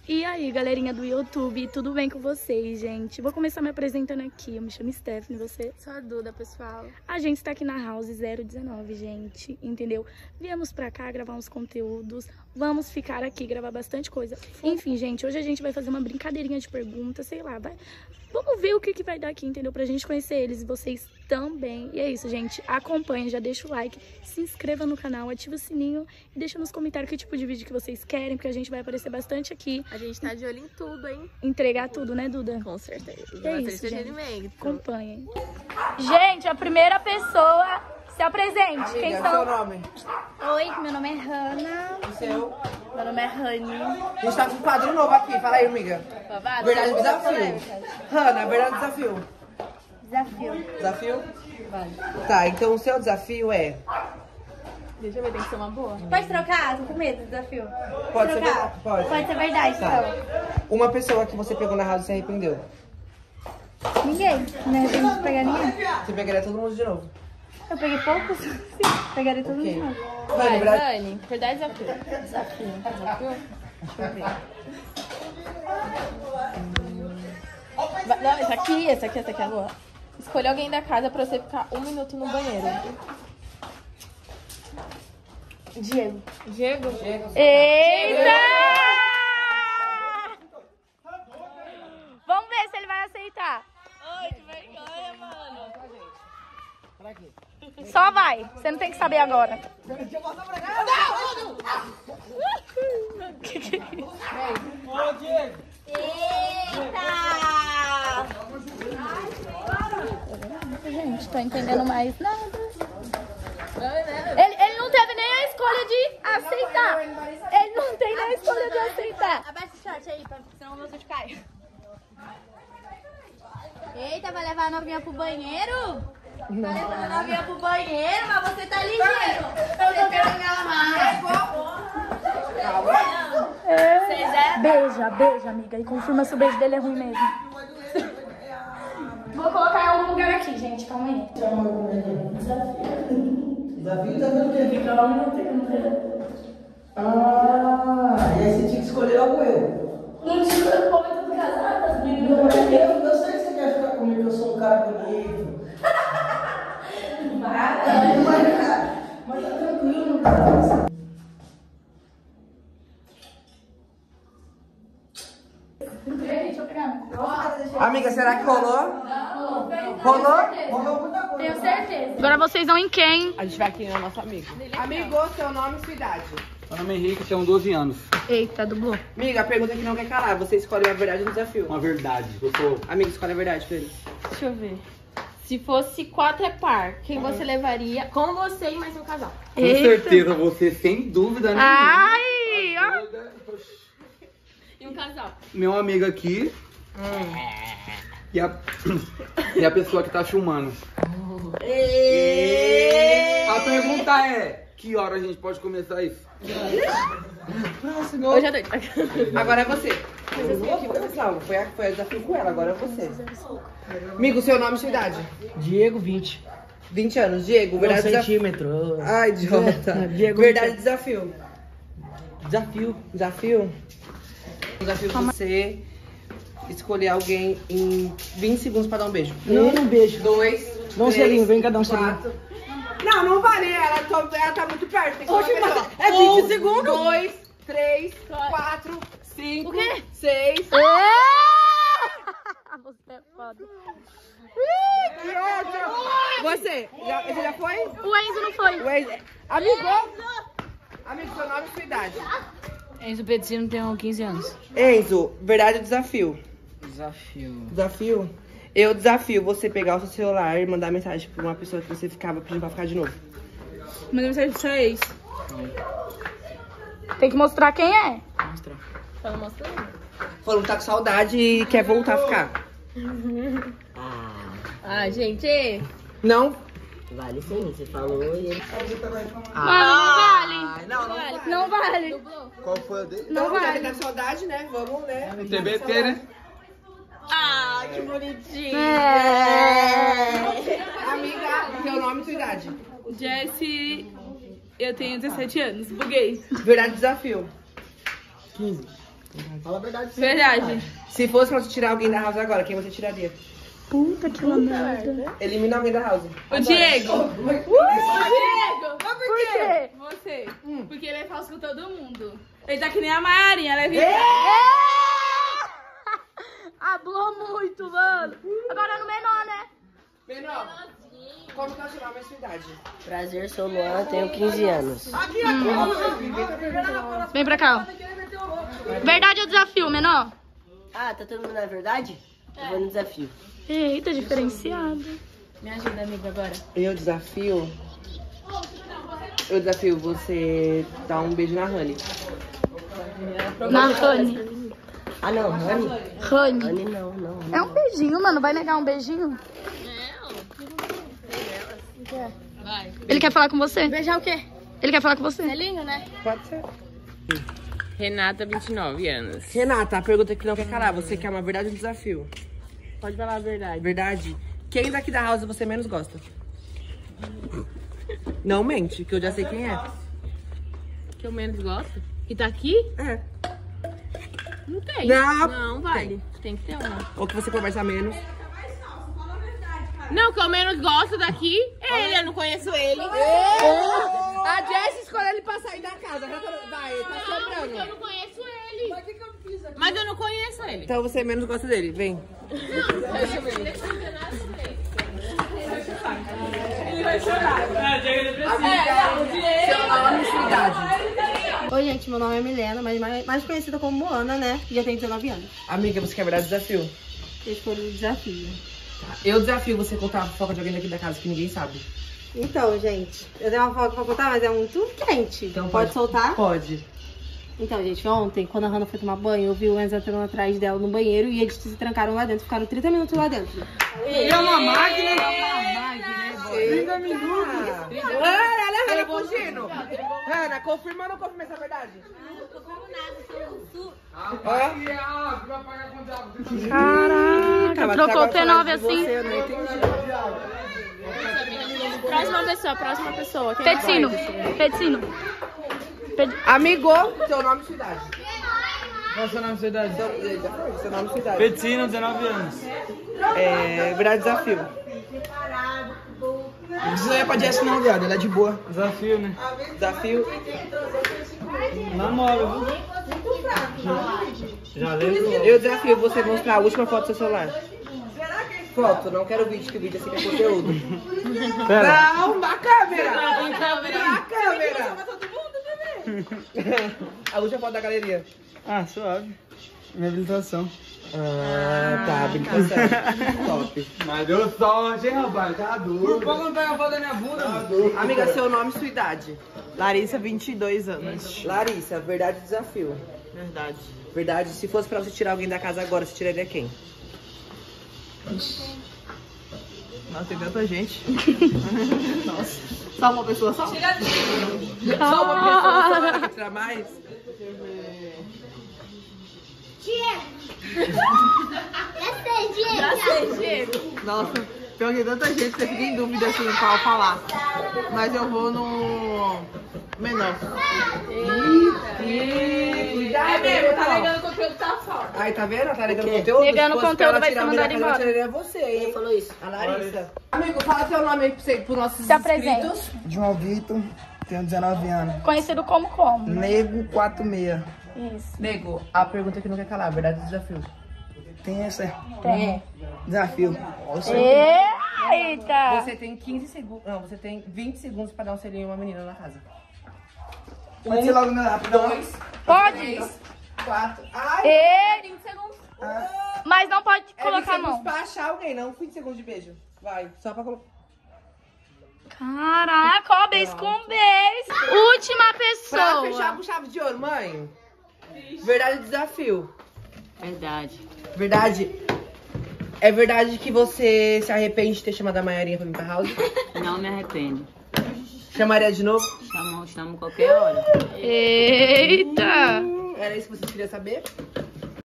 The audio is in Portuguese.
E aí, galerinha do YouTube, tudo bem com vocês, gente? Vou começar me apresentando aqui. Eu me chamo Stephanie, você? Sou a Duda, pessoal. A gente está aqui na House 019, gente, entendeu? Viemos pra cá gravar uns conteúdos, vamos ficar aqui, gravar bastante coisa. Enfim, gente, hoje a gente vai fazer uma brincadeirinha de perguntas, sei lá, vai... Vamos ver o que vai dar aqui, entendeu? Pra gente conhecer eles e vocês também. E é isso, gente. Acompanha, já deixa o like, se inscreva no canal, ativa o sininho e deixa nos comentários que tipo de vídeo que vocês querem, porque a gente vai aparecer bastante aqui. A gente tá de olho em tudo, hein? Entregar tudo, né, Duda? Com certeza. É isso, gente. Acompanhem. Gente, a primeira pessoa, se apresente. Amiga, Quem seu são? nome? Oi, meu nome é Hannah. O seu? Meu nome é Rani. A gente tá com um quadro novo aqui. Fala aí, amiga. Verdade ou desafio? Hannah, verdade ou desafio? Desafio. Desafio? Vai. Tá, então o seu desafio é... Deixa eu ver, tem que ser uma boa. Pode trocar? Tô com medo do desafio. Pode ser trocar? verdade? Pode. Pode ser verdade, Tá. então. Uma pessoa que você pegou na rádio e se arrependeu. Ninguém. Não arrependo de pegar ninguém. Você pegaria todo mundo de novo. Eu peguei poucos? Sim. Pegaria todo Ok. mundo. Vai, verdade? Dani, verdade ou desafio? Desafio. Desafio? Deixa eu ver. Não, essa aqui é boa. Escolha alguém da casa pra você ficar 1 minuto no banheiro. Diego. Diego? Eita! Vamos ver se ele vai aceitar. Ai, que vergonha, mano. Só vai. Você não tem que saber agora. Gente, tô entendendo mais nada. Ele não teve nem a escolha de aceitar. Ele não tem nem a escolha de aceitar. Abaixa o short aí, senão o meu chute cai. Eita, vai levar a novinha pro banheiro? Vai levar a novinha pro banheiro, mas você tá ligeiro. Eu tô querendo ela mais. Beija, amiga. E confirma se o beijo dele é ruim mesmo. Vou colocar em algum lugar aqui, gente. Calma aí. Desafio tá vendo o quê? Ah, e aí você tinha que escolher logo eu. Não tinha o povo tudo casado, as meninas. Não, eu sei que você quer ficar comigo, eu sou um cara bonito. Mas tá tranquilo, cara. Deixa eu pegar. Amiga, será que rolou? Rolou? Rolou muita coisa. Tenho certeza. Agora vocês vão em quem? A gente vai aqui no nosso amigo. Amigo, seu nome e sua idade. Meu nome é Henrique, tenho 12 anos. Eita, dublou. Amiga, a pergunta que não quer calar. Você escolhe a verdade ou o desafio? Uma verdade, eu sou... Amiga, escolhe a verdade pra ele. Deixa eu ver. Se fosse 4 é par, quem você levaria com você e mais um casal? Com certeza você, sem dúvida nenhuma. Ai, ó. E um casal. Meu amigo aqui e a pessoa que tá filmando. A pergunta é, que hora a gente pode começar isso? Hoje é noite. Agora é você. Não, foi a desafio com ela, agora é você. Amigo, seu nome e sua idade? Diego 20. 20 anos. Diego, verdade ou desafio? Centímetro. Ai, idiota. Diego, Verdade ou desafio? Desafio. Desafio? Desafio você escolher alguém em 20 segundos pra dar um beijo. Não, um beijo. 2, Dá um selinho, vem cá dar um selinho. 4. Não, não vale. Ela tá muito perto. Tem que Oxe, falar mas melhor. é 20 segundos? 2, 3, 4, 5, 6. Você é foda. Você já foi? O Enzo não foi. O Enzo. Amigo, seu nome e sua idade? Enzo Pedicino tem 15 anos. Enzo, verdade ou desafio? Desafio. Desafio? Eu desafio você pegar o seu celular e mandar mensagem pra uma pessoa que você ficava pedindo pra ficar de novo. Manda mensagem pra vocês. Tem que mostrar quem é. Mostra. Tá mostrando? Falou que tá com saudade e quer voltar a ficar. Ah, gente. Não? Vale sim, você falou e ele... Mano, Não vale. Não vale. Qual foi a dele? Não, já que tá com saudade, né? Vamos, né? TBT, né? Ah, que bonitinho. Amiga, seu nome e sua idade? Jessie, eu tenho 17 anos, buguei. Verdade ou desafio? 15. Fala a verdade. Verdade. Se fosse pra você tirar alguém da house agora, quem você tiraria? Puta que merda. Elimina alguém da house. O Diego. O Diego. Por quê? Você. Porque ele é falso com todo mundo. Ele tá que nem a Marinha, ela é viva. Hablou muito, mano. Agora no menor, né? Menor, como que é o seu nome e sua idade? Prazer, sou Luan, tenho 15 anos. Vem pra cá. Verdade ou desafio, menor? Ah, tá todo mundo na verdade? Eu vou no desafio. Eita, diferenciado. Me ajuda, amiga, agora. Eu desafio você dar um beijo na Rani. Na Rani. Ah, não, Rani? Rani. Rani não. É um beijinho, mano. Vai negar um beijinho? Vai. Ele quer falar com você? Beijar o quê? Ele quer falar com você? É lindo, né? Pode ser. Renata, 29 anos. Renata, a pergunta que não quer calar. Você quer uma verdade ou um desafio? Pode falar a verdade. Verdade. Quem daqui da house você menos gosta? Não mente, que eu já sei quem é. Que eu menos gosto? Que tá aqui? É. Não tem. Não. Não vale. Tem que ter uma. Ou que você conversa menos. Não, que eu menos gosto daqui é ele. Eu não conheço ele. A Jess escolheu ele pra sair da casa. Vai, tá Eu sobrando. não conheço ele. Mas eu não conheço ele. Então você menos gosta dele. Vem. Seu nome e sua idade. Oi, gente, meu nome é Milena, mas mais conhecida como Moana, né? E eu tenho 19 anos. Amiga, você quer verdade ou desafio? Eu escolhi o desafio. Eu desafio você contar a fofoca de alguém daqui da casa que ninguém sabe. Então, gente, eu tenho uma fofoca pra contar, mas é muito quente. Então pode soltar? Pode. Então, gente, ontem, quando a Hannah foi tomar banho, eu vi o Enzo entrando atrás dela no banheiro e eles se trancaram lá dentro. Ficaram 30 minutos lá dentro. É uma máquina? 30 minutos. Olha a Hannah fugindo. Hannah, confirma ou não confirma essa verdade? Não confirmo nada, Caraca, trocou o P9 assim. Eu não entendi. Próxima pessoa. Quem Petzino. Petzino. Amigo, seu nome e sua idade. Qual é o seu nome e sua idade? Seu nome e sua idade. Petzino, 19 anos. É, verdade desafio. Isso aí é pra Jess não, viado. Ela é de boa. Desafio, né? Desafio. Namoro, viu? Já lembro. Eu desafio você mostrar a última foto do seu celular. Foto, não quero vídeo, que o vídeo assim é conteúdo. Pera. Não, na câmera! Na câmera. Na câmera! A última foto da galeria. Ah, suave. Minha habilitação. Ah, tá, habilitação. Top. Mas deu sorte, hein, rapaz? Tá duro. Por pouco não pega a foto da minha bunda, mano. Amiga, seu nome e sua idade. Larissa, 22 anos. Larissa, verdade ou desafio? Verdade. Verdade, se fosse pra você tirar alguém da casa agora, você tiraria quem? Nossa, tem tanta gente. Nossa. Só uma pessoa só? Só uma pessoa só, vai tirar mais? Nossa, pior que tanta gente, você fica em dúvida assim qual falar. Mas eu vou no menor. Cuidado, É mesmo, tá negando o conteúdo, tá fora. Ai, tá vendo? Tá negando conteúdo? Negando Se fosse conteúdo, pra vai tirar ser alguém da mandado casa, embora. eu tiraria você, hein? Quem falou isso? A Larissa. Amigo, fala seu nome aí pros nossos Se apresente. inscritos. João Vitor, tenho 19 anos. Conhecido como? Nego 46. Isso. Nego, a pergunta que não quer calar, verdade ou desafio? Tem essa? Tem. Desafio. Eita! Você tem 15 segundos. Não, você tem 20 segundos pra dar um selinho a uma menina na casa. Pode ser logo na rápido. 2, Pode? 3, 4. Ai! E... 20 segundos. Mas não pode É 20 colocar a segundos mão. pra achar alguém, não 20 segundos de beijo. Vai, só pra colocar. Caraca, ó, beijo com beijo. Última Pra pessoa. fechar com chave de ouro, mãe. Verdade ou desafio? Verdade. Verdade. É verdade que você se arrepende de ter chamado a Maiarinha pra vir pra house? Não me arrependo. Chamaria de novo? Chamo qualquer hora. Eita! Era isso que você queria saber?